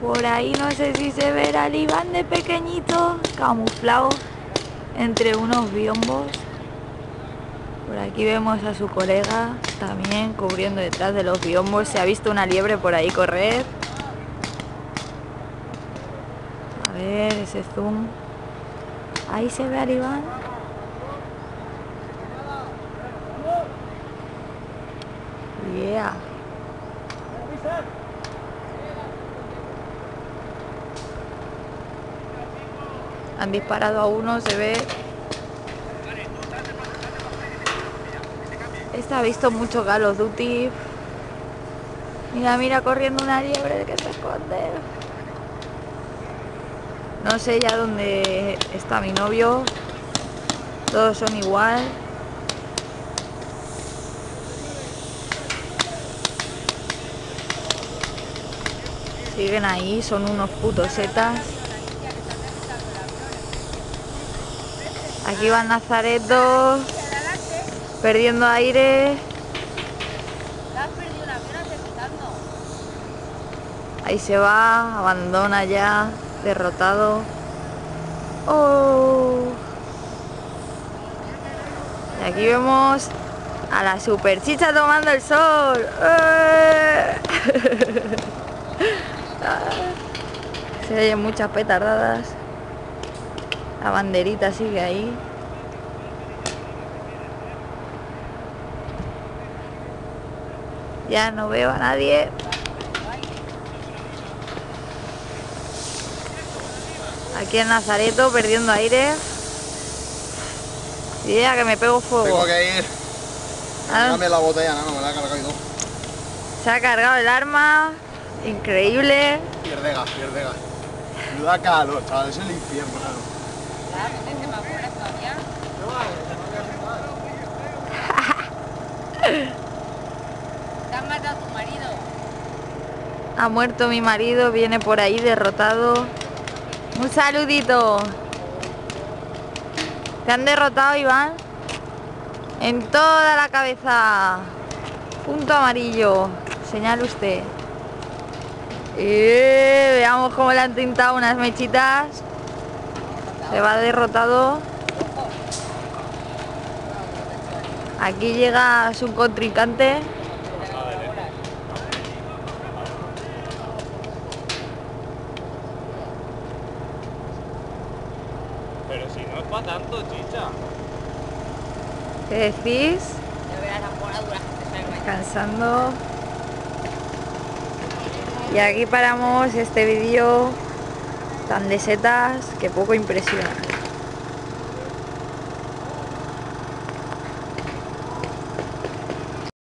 Por ahí no sé si se verá el Iván de pequeñito, camuflado entre unos biombos. Por aquí vemos a su colega también cubriendo detrás de los biombos. Se ha visto una liebre por ahí correr. A ver, ese zoom. Ahí se ve al Iván. Yeah. Han disparado a uno, se ve. Este ha visto mucho Call of Duty. Mira, mira, corriendo una liebre que se esconde. No sé ya dónde está mi novio. Todos son igual. Siguen ahí, son unos putos setas. Aquí va Nazareto, perdiendo aire. Ahí se va, abandona ya, derrotado. Oh. Y aquí vemos a la super chicha tomando el sol. Se oyen muchas petardadas. La banderita sigue ahí. Ya no veo a nadie. Aquí en Nazareto perdiendo aire. Idea que me pego fuego. Tengo que ir. Dame la botella, no, me la he cargado y todo. Se ha cargado el arma. Increíble. Pierde gas. Me da calor, chaval, es el infierno, claro. ¿Te has matado a tu marido? Ha muerto mi marido, viene por ahí derrotado. Un saludito. ¿Te han derrotado, Iván? En toda la cabeza. Punto amarillo. Señale usted. Veamos cómo le han tintado unas mechitas. Se va derrotado. Aquí llega su contrincante. Pero si no es para tanto, chicha. ¿Qué decís? Ya verás las moraduras que te salen. Descansando. Y aquí paramos este vídeo tan de setas que poco impresiona.